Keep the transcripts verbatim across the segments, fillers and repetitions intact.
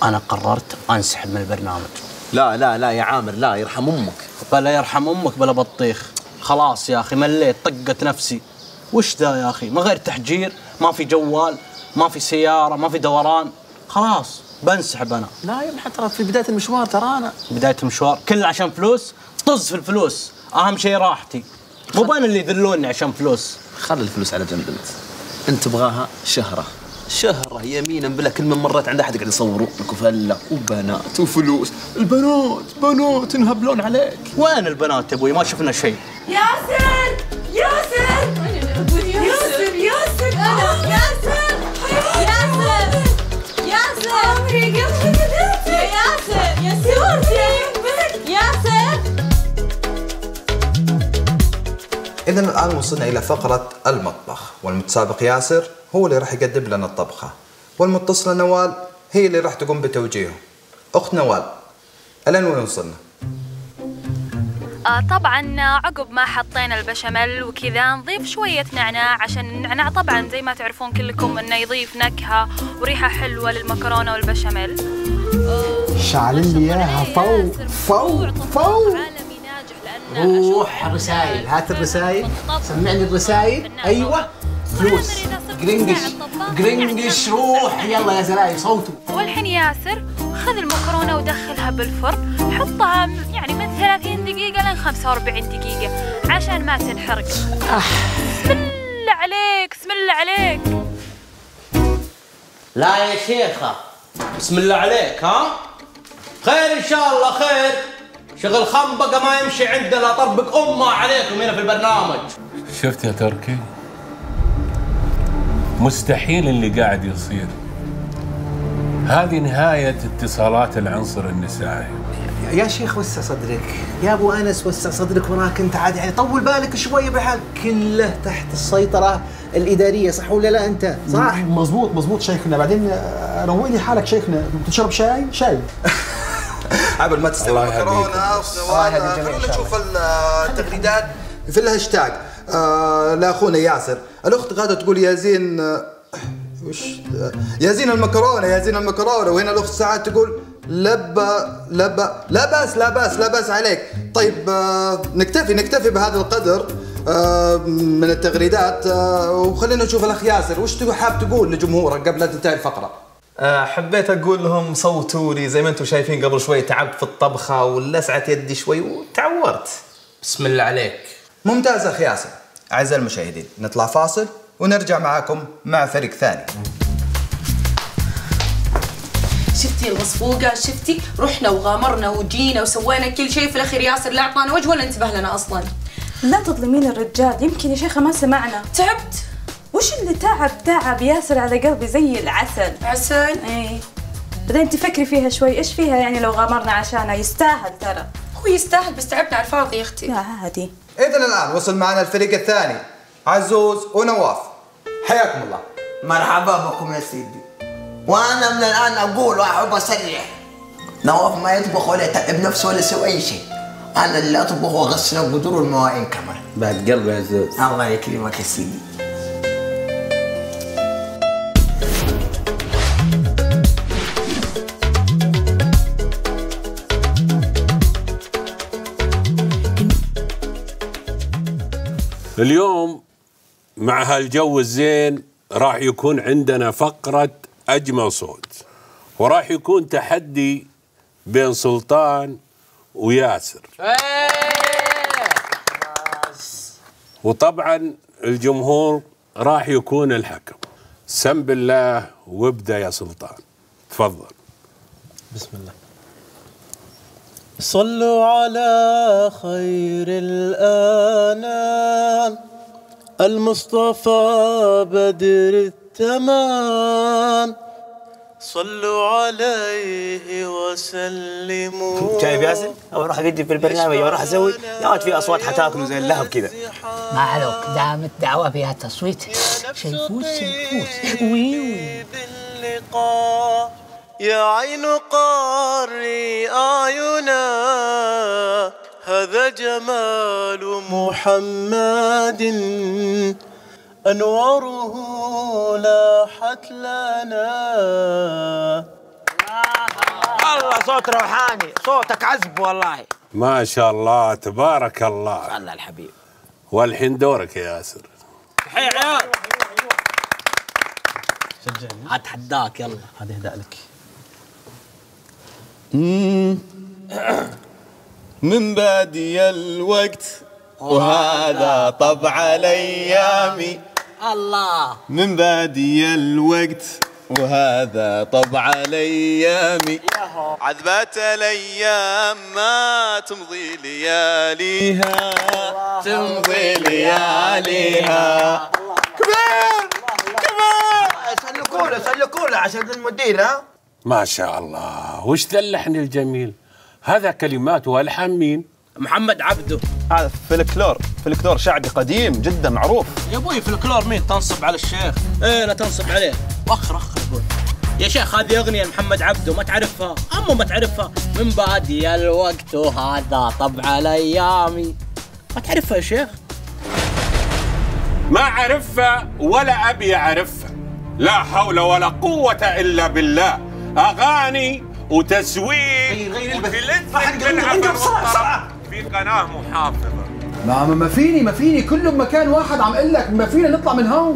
أنا قررت أنسحب من البرنامج. لا لا لا يا عامر، لا يرحم أمك. بلا يرحم أمك بلا بطيخ. خلاص يا أخي مليت، طقت نفسي. وش ذا يا أخي؟ ما غير تحجير، ما في جوال، ما في سيارة، ما في دوران. خلاص بنسحب أنا. لا يا ابن ترى في بداية المشوار ترانا. بداية المشوار كله عشان فلوس؟ طز في الفلوس، أهم شيء راحتي. مو بان اللي يذلوني عشان فلوس. خلي الفلوس على جنب انت. انت تبغاها شهرة. شهرة يمينا بلا كل من مرت عند احد قاعد يصوروا لك وفله وبنات وفلوس. البنات بنات ينهبلون عليك. وين البنات يا ابوي؟ ما شفنا شيء. ياسر ياسر ياسر ياسر انا ياسر ياسر ياسر عمري قبل بدأت يا ياسر ياسر ياسر. إذا الآن وصلنا إلى فقرة المطبخ، والمتسابق ياسر هو اللي راح يقدم لنا الطبخة، والمتصلة نوال هي اللي راح تقوم بتوجيهه. أخت نوال، الآن وين وصلنا؟ آه طبعا عقب ما حطينا البشاميل وكذا نضيف شوية نعناع، عشان النعناع طبعا زي ما تعرفون كلكم انه يضيف نكهة وريحة حلوة للمكرونة والبشاميل. شعلن لي اياها فو فو فو. روح رسائل، هات الرسائل، سمعني الرسائل. ايوه فلوس قرنقش قرنقش. روح يلا يا زلايب صوتوا. والحين ياسر خذ المكرونة ودخلها بالفرن، حطها يعني من ثلاثين دقيقة لين خمسة وأربعين دقيقة عشان ما تنحرق. بسم الله عليك بسم الله عليك. لا يا شيخة، بسم الله عليك. ها خير إن شاء الله خير. شغل خنبقة ما يمشي عندنا، طبق أمه عليكم هنا في البرنامج. شفت يا تركي؟ مستحيل اللي قاعد يصير. هذه نهاية اتصالات العنصر النسائي. يا شيخ وسع صدرك، يا ابو انس وسع صدرك وراك انت عاد، يعني طول بالك شويه بحال. كله تحت السيطره الاداريه، صح ولا لا انت؟ صح؟ مزبوط مزبوط شيخنا. بعدين روق لي حالك شيخنا، تشرب شاي؟ شاي قبل ما تستوي المكرونه خلونا نشوف التغريدات في الهاشتاج. آه لاخونا ياسر، الاخت غاده تقول يا زين آه وش يا زين المكرونه يا زين المكرونه، وهنا الاخت سعاد تقول لبى لبى لا باس لا باس لا باس عليك. طيب آه نكتفي نكتفي بهذا القدر آه من التغريدات، آه وخلينا نشوف الاخ ياسر وش حاب تقول لجمهورك قبل لا تنتهي الفقره. أه حبيت اقول لهم صوتوا لي. زي ما انتم شايفين قبل شوي تعبت في الطبخه ولسعت يدي شوي وتعورت. بسم الله عليك. ممتاز اخ ياسر. اعزائي المشاهدين نطلع فاصل ونرجع معاكم مع فريق ثاني. شفتي المصفوقة؟ شفتي؟ رحنا وغامرنا وجينا وسوينا كل شيء، في الاخير ياسر لا اعطانا وجه ولا انتبه لنا اصلا. لا تظلمين الرجال، يمكن يا شيخة ما سمعنا. تعبت. وش اللي تعب؟ تعب ياسر على قلبي زي العسل. عسل؟ ايه. بعدين تفكري فيها شوي، ايش فيها يعني لو غامرنا عشانه؟ يستاهل ترى. هو يستاهل بس تعبنا على الفاضي يا اختي. لا عادي. اذا الان وصل معنا الفريق الثاني عزوز ونواف، حياكم الله. مرحبا بكم يا سيدي. وانا من الان اقول واحب اصرح، نواف ما يطبخ ولا يتعب نفسه ولا يسوي اي شيء. انا اللي اطبخ واغسل القدور والمواعين كمان. بعد قلبي يا عزوز. الله يكرمك يا سيدي. اليوم مع هالجو الزين راح يكون عندنا فقرة أجمل صوت، وراح يكون تحدي بين سلطان وياسر. وطبعا الجمهور راح يكون الحكم. سم بالله وابدأ يا سلطان، تفضل. بسم الله. صلوا على خير الأنام المصطفى بدر التمام، صلوا عليه وسلموا. شايف ياسر؟ اروح اقدم في البرنامج واروح اسوي يا ولد في اصوات حتاكلوا زي اللهب كذا. ما عليك دام الدعوه فيها تصويت. شيفوس شيفوس ويو. باللقاء يا عين قاري أعينا، هذا جمال محمد أنواره لاحت لنا. صوت روحاني، صوتك عذب والله. ما شاء الله تبارك الله. الله الحبيب. والحين دورك يا ياسر. حي عيال. شجعني. اتحداك يلا. هذه اهداء لك. من بادي الوقت وهذا طبع الايام. الله. من بادي الوقت وهذا طبع الايام. عذبات الايام ما تمضي لياليها، تمضي لياليها. كمان كمان سلكوا له سلكوا له عشان المدير. ها ما شاء الله، وش ذا اللحن الجميل؟ هذا كلمات والحان مين؟ محمد عبده. هذا فلكلور، فلكلور شعبي قديم جدا معروف. يا ابوي فلكلور مين؟ تنصب على الشيخ. ايه لا تنصب عليه. وخر وخر اقول. يا شيخ هذه اغنيه محمد عبده ما تعرفها؟ اما ما تعرفها. من بادي الوقت وهذا طبع الايام. ما تعرفها يا شيخ؟ ما أعرفها ولا أبي أعرفها. لا حول ولا قوة إلا بالله. أغاني وتسويق وتلذذ في قناة محافظة. ما ما فيني ما فيني كله بمكان واحد. عم اقول لك ما فينا نطلع من هون.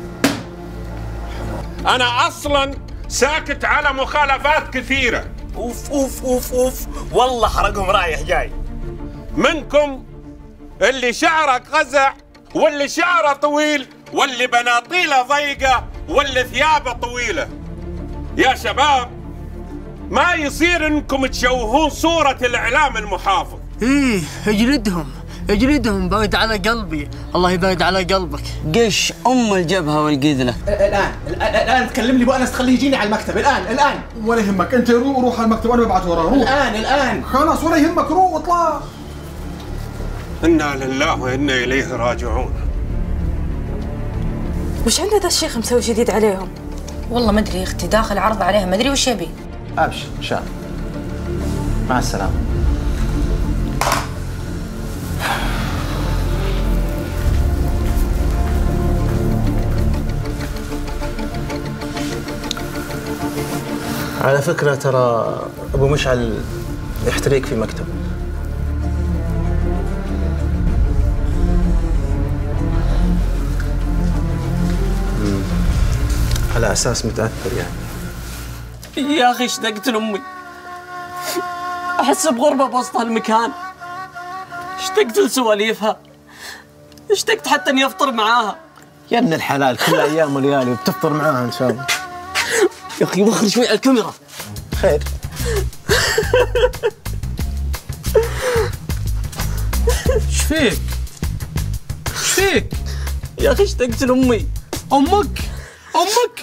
أنا أصلاً ساكت على مخالفات كثيرة. اوف اوف اوف اوف والله حرقهم رايح جاي. منكم اللي شعره قزع، واللي شعره طويل، واللي بناطيله ضيقة، واللي ثيابه طويلة. يا شباب ما يصير انكم تشوهون صورة الإعلام المحافظ. ايه اجلدهم اجلدهم، بارد على قلبي. الله يبارد على قلبك. قش ام الجبهة والقذلة. الان الان تكلم لي ابو انس تخليه يجيني على المكتب الان الان. ولا يهمك انت روح روح على المكتب وانا ببعث وراه. روح الان الان خلاص ولا يهمك روح واطلع. إنا لله وإنا إليه راجعون. وش عنده ذا الشيخ مسوي جديد عليهم؟ والله ما ادري يا اختي، داخل عرض عليها ما ادري وش يبي. ابشر ان شاء الله. مع السلامه. على فكره ترى ابو مشعل يحتريك في مكتب. على اساس متاثر يعني. يا اخي اشتقت لامي. احس بغربه بوسط هالمكان. اشتقت لسواليفها. اشتقت حتى اني افطر معاها. يا ابن الحلال كل ايام وليالي وبتفطر معاها ان شاء الله. يا اخي وخر شوي على الكاميرا. خير. ايش فيك؟ ايش فيك؟ يا اخي اشتقت لامي. امك امك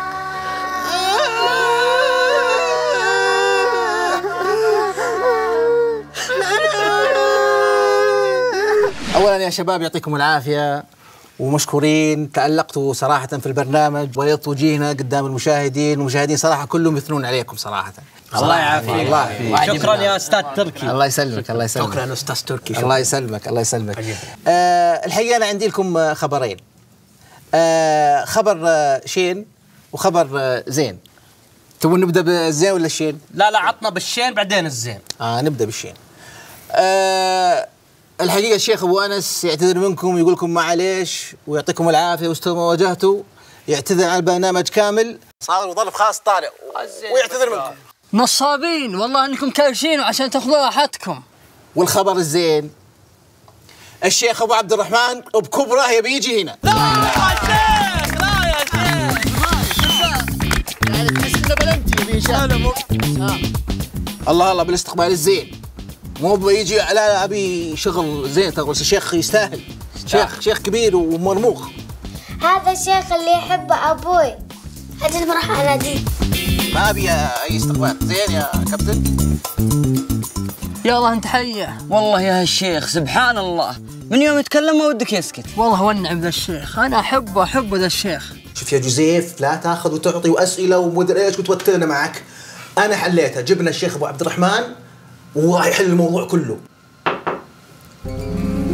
اولا يا شباب يعطيكم العافيه ومشكورين. تألقتوا صراحة في البرنامج وليت وجيهنا قدام المشاهدين، والمشاهدين صراحة كلهم يثنون عليكم صراحة. الله يعافيك. الله يعافيك. شكرا يا استاذ تركي. الله يسلمك الله يسلمك. شكرا استاذ تركي. الله يسلمك الله يسلمك. آه الحقيقة أنا عندي لكم خبرين. آه خبر آه شين وخبر آه زين. تبون نبدأ بالزين ولا الشين؟ لا لا عطنا بالشين بعدين الزين. آه نبدأ بالشين. آه الحقيقة الشيخ أبو أنس يعتذر منكم ويقول لكم معليش ويعطيكم العافية واستوى ما واجهتوا. يعتذر عن البرنامج كامل. صار وظرف خاص طارئ ويعتذر منكم. نصابين والله انكم كارشين عشان تاخذوا راحتكم. والخبر الزين الشيخ أبو عبد الرحمن بكبره يبي يجي هنا. لا يا شيخ لا يا شيخ. يعني تحس إنه بلنتي يبي يشاهد. الله الله بالاستقبال الزين. مو بيجي لا لا ابي شغل زين. تقول الشيخ يستاهل. شيخ شيخ كبير ومرموق. هذا الشيخ اللي يحب ابوي. هذه المرحله دي ما ابي اي استقبال. زين يا كابتن. يلا انت حيه. والله يا الشيخ سبحان الله من يوم يتكلم ما ودك يسكت. والله ونعم ذا الشيخ. انا احبه احبه ذا الشيخ. شوف يا جوزيف لا تاخذ وتعطي واسئله ومدري ايش وتوترنا معك. انا حليتها. جبنا الشيخ ابو عبد الرحمن وراح يحل الموضوع كله.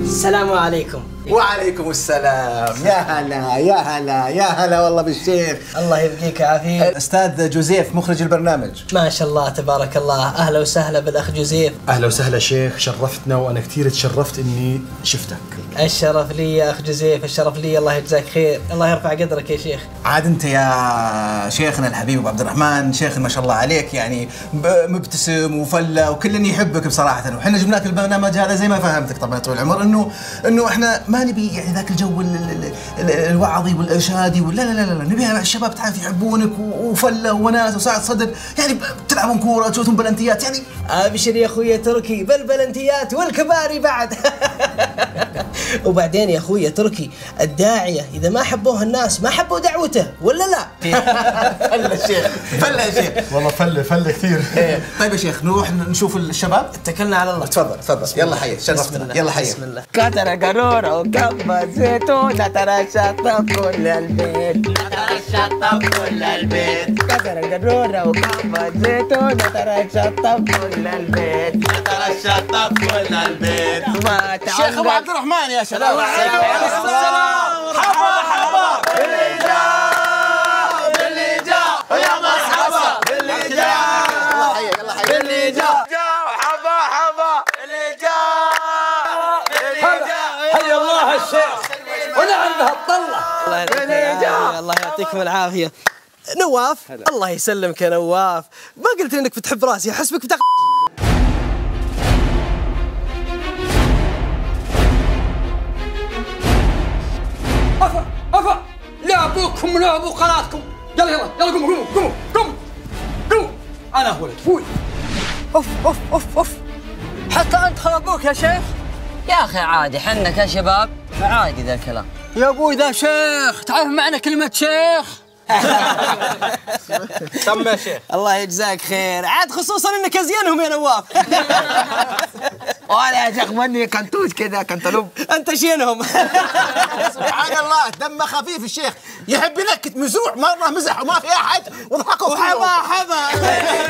السلام عليكم. وعليكم السلام. يا هلا يا هلا يا هلا والله بالشيخ. الله يبقيك عافية. استاذ جوزيف مخرج البرنامج. ما شاء الله تبارك الله. اهلا وسهلا بالاخ جوزيف. اهلا وسهلا شيخ، شرفتنا وانا كثير تشرفت اني شفتك. الشرف لي يا اخ جوزيف، الشرف لي. الله يجزاك خير، الله يرفع قدرك يا شيخ. عاد انت يا شيخنا الحبيب ابو عبد الرحمن، شيخ ما شاء الله عليك، يعني مبتسم وفله وكل يحبك بصراحه، وحنا جبناك البرنامج هذا زي ما فهمتك طبعا طول العمر انه انه احنا ما نبي يعني ذاك الجو الوعظي والارشادي ولا لا لا لا، نبي الشباب تعرف يحبونك وفله وناس وسعه صدر، يعني تلعبون كوره تشوتون بلنتيات يعني. ابشر يا اخويا تركي، بالبلنتيات والكباري بعد. وبعدين يا اخويا تركي، الداعيه اذا ما حبوه الناس ما حبوا دعوته ولا لا؟ فله يا شيخ، فله يا شيخ. والله فله فله كثير. طيب يا شيف نروح نشوف الشباب. اتكلنا على الله. تفضل تفضل. يلا حي شرفتنا. يلا حي. بسم الله. كتر قارورة وكبة زيتونة ترشط كل البيت، ترشط كل البيت. كتر قارورة وكبة زيتونة ترشط كل البيت، ترشط كل البيت. الشيخ ابو عبد الرحمن يا شباب. السلام. حبا حبا باللي جاء باللي جاء يا مرحبا باللي جاء. يلا حي يلا حي. باللي جاء حبا حبا باللي جاء باللي جاء. حي الله الشيخ ونعم الطلة. الله يعطيك الله يعطيكم العافية. نواف الله يسلمك يا نواف، ما قلت انك بتحب راسي، احسبك بتاخذ. افا افا لعبوكم لعبوا قناتكم. يلا يلا يلا قوموا قوموا قوموا قوموا قوموا. انا ولد فوي. اوف اوف اوف اوف، حتى انت خربوك يا شيخ. يا اخي عادي، حنا كشباب عادي ذا الكلام. يا ابوي ذا شيخ، تعرف معنى كلمة شيخ؟ تم يا شيخ. الله يجزاك خير، عاد خصوصا انك ازينهم يا نواف. وانا يا شيخ مني كنتوش كذا كنتلوب. انت شينهم. سبحان الله دمه خفيف الشيخ، يحب ينكت مزوع مره مزح وما في احد وضحكوا وحبا حبا.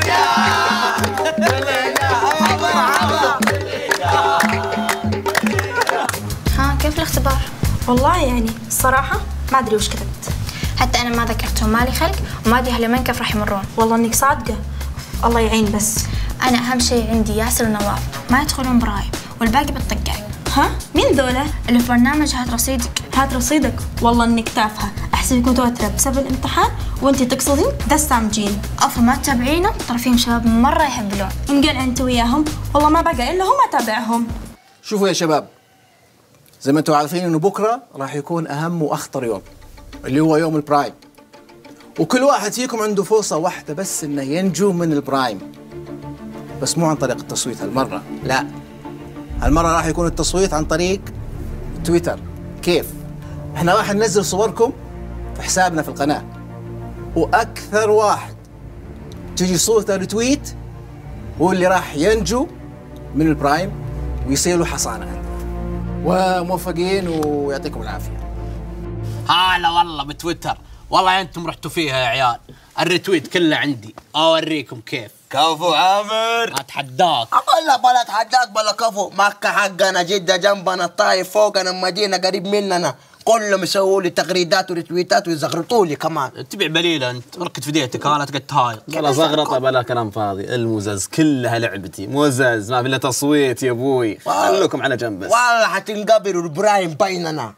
ها كيف الاختبار؟ والله يعني الصراحة ما أدري وش كتبت. حتى أنا ما ذكرتهم، مالي خلق وما أدري هلمين كيف راح يمرون. والله إنك صادقة، الله يعين. بس أنا أهم شيء عندي ياسر ونواف ما يدخلون برايم والباقي بالطقاق. ها؟ مين ذولا؟ اللي في برنامج هات رصيدك. هات رصيدك؟ والله إنك تافهة، أحسبك متوترة بسبب الامتحان وأنتي تقصدين دستامجين. أفا ما تتابعينهم؟ ترى فيهم شباب مرة يحبلون. انقلع أنت وياهم، والله ما بقى إلا هم أتابعهم. شوفوا يا شباب، زي ما انتم عارفين انه بكره راح يكون اهم واخطر يوم اللي هو يوم البرايم، وكل واحد فيكم عنده فرصه واحده بس انه ينجو من البرايم، بس مو عن طريق التصويت هالمره، لا هالمره راح يكون التصويت عن طريق تويتر. كيف؟ احنا راح ننزل صوركم في حسابنا في القناه، واكثر واحد تجي صورته ريتويت هو اللي راح ينجو من البرايم ويصير له حصانه. وموفقين ويعطيكم العافيه. هلا والله بتويتر، والله انتم رحتوا فيها يا عيال. الريتويت كله عندي، اوريكم كيف. كفو عامر، اتحداك. اقول لك بلا اتحداك بلا كفو. مكة حقنا، جدة جنبنا، الطايف فوقنا، المدينة قريب مننا، كلهم يسووا لي تغريدات وريتويتات ويزغرطوا لي كمان. تبيع بليله انت، ركت في ديتك انا تقعد تهايط. بلا زغرطه بلا كلام فاضي، المزز كلها لعبتي، مزز ما في الا تصويت يا ابوي، خلوكم على جنب بس. والله حتنقبلوا البرايم بيننا.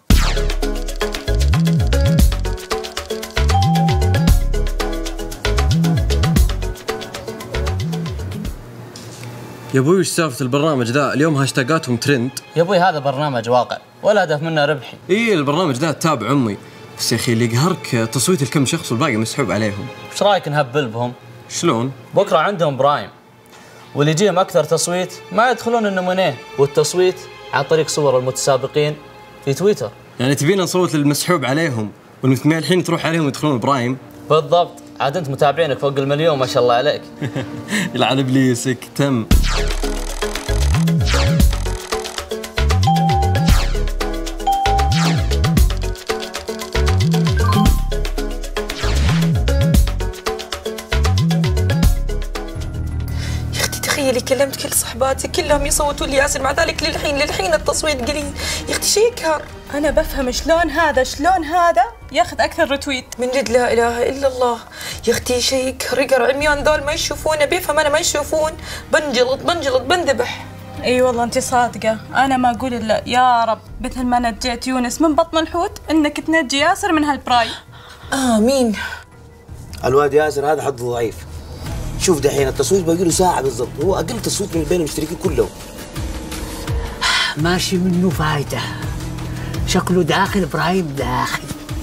يا ابوي وش سالفة البرنامج ذا؟ اليوم هاشتاقاتهم ترند. يا ابوي هذا برنامج واقع ولا هدف منه ربحي. ايه البرنامج ذا تتابع امي، بس يا اخي اللي يقهرك تصويت الكم شخص والباقي مسحوب عليهم. ايش رايك نهبل بهم؟ شلون؟ بكره عندهم برايم، واللي يجيهم اكثر تصويت ما يدخلون النمونيه، والتصويت عن طريق صور المتسابقين في تويتر. يعني تبينا نصوت للمسحوب عليهم والمتميل الحين تروح عليهم يدخلون البرايم؟ بالضبط، عاد انت متابعينك فوق المليون ما شاء الله عليك. يلعن ابليسك تم. تخيلي كل كلمت كل صحباتي كلهم يصوتوا لي ياسر، مع ذلك للحين للحين التصويت قليل. يا اختي شيء يقهر. انا بفهم شلون هذا شلون هذا ياخذ اكثر رتويت. من جد لا اله الا الله يا اختي شيء يقهر يقهر. عميان ذول ما يشوفونه، بيفهم انا ما يشوفون، بنجلط بنجلط بنذبح. اي والله انت صادقه، انا ما اقول الا يا رب مثل ما نجيت يونس من بطن الحوت انك تنجي ياسر من هالبراي. امين. الواد ياسر هذا حظه ضعيف. شوف دحين التصويت باقي له ساعه بالضبط، هو اقل تصويت من بين المشتركين كلهم. ماشي منه فايده، شكله داخل ابراهيم داخل.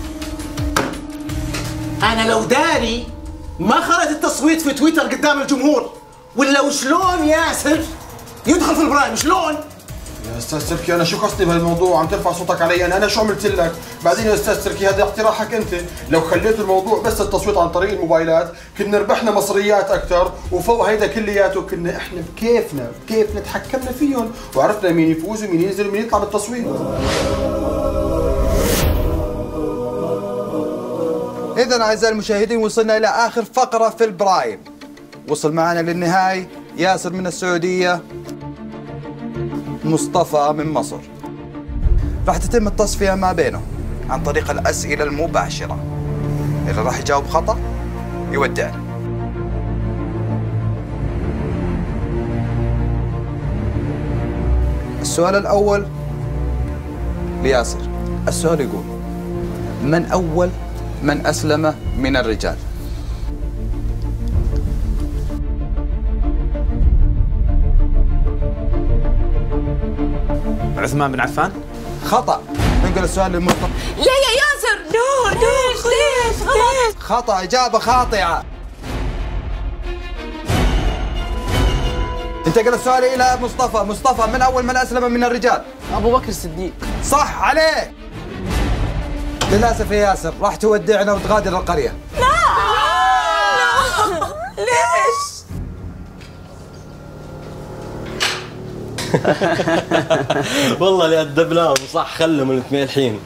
انا لو داري ما خلت التصويت في تويتر قدام الجمهور، ولا وشلون ياسر يدخل في البرايم شلون؟ يا استاذ تركي انا شو قصدي بهالموضوع؟ عم ترفع صوتك علي انا، انا شو عملت لك؟ بعدين يا استاذ تركي هذا اقتراحك انت، لو خليت الموضوع بس التصويت عن طريق الموبايلات كنا ربحنا مصريات اكثر، وفوق هيدا كلياته كنا احنا بكيفنا بكيفنا تحكمنا فيهم وعرفنا مين يفوز ومين ينزل ومين يطلع بالتصويت. إذا أعزائي المشاهدين وصلنا إلى آخر فقرة في البرايم. وصل معنا للنهاية ياسر من السعودية، مصطفى من مصر. راح تتم التصفية ما بينهم عن طريق الأسئلة المباشرة. اللي راح يجاوب خطأ يودعنا. السؤال الأول لياسر. السؤال يقول: من أول من أسلم من الرجال؟ عثمان بن عفان. خطأ. ننقل السؤال للمصطفى. لا يا ياسر، لا ليش ليش غلط. خطأ، إجابة خاطئة. انتقل السؤال إلى مصطفى. مصطفى، من أول من أسلم من الرجال؟ أبو بكر الصديق. صح عليه. للأسف يا ياسر راح تودعنا وتغادر القرية. لا لا ليش؟ والله اللي أدبناهم صح، خلهم متميلحين.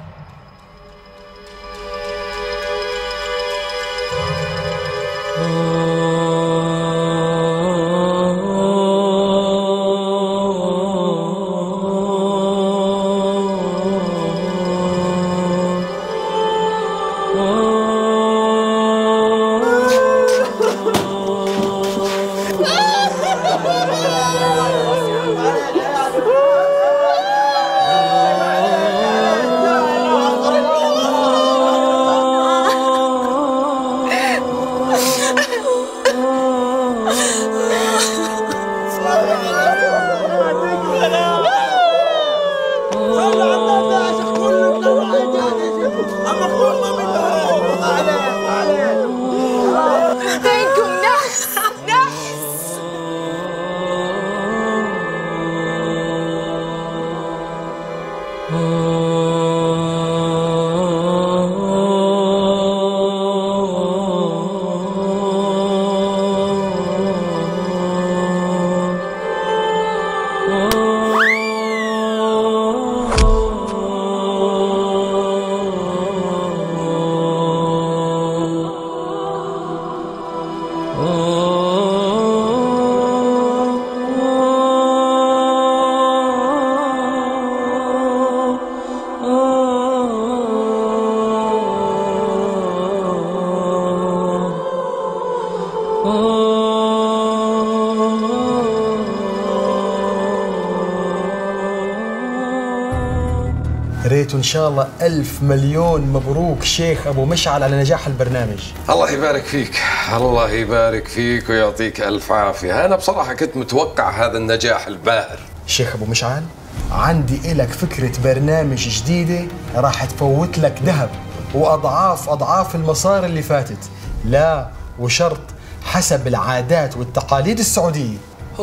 ريت ان شاء الله ألف مليون مبروك شيخ ابو مشعل على نجاح البرنامج. الله يبارك فيك، الله يبارك فيك ويعطيك الف عافيه. انا بصراحه كنت متوقع هذا النجاح الباهر. شيخ ابو مشعل، عندي إلك فكره برنامج جديده راح تفوت لك ذهب واضعاف اضعاف المصاري اللي فاتت. لا وشرط حسب العادات والتقاليد السعوديه.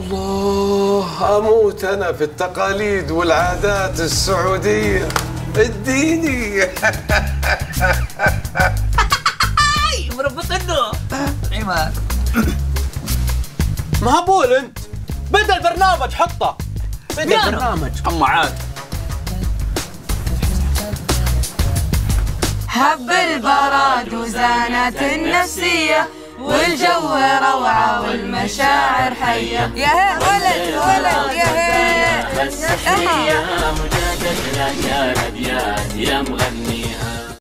الله، اموت انا في التقاليد والعادات السعوديه. اديني. مربطنه عماد. مهبول انت، بدا البرنامج حطه. بدا البرنامج. اما عاد هب البراد وزانت النفسية والجو روعة والمشاعر حية. يا هي ولد ولد يا هي يا مجدد الأشياء الأبيات يا مغني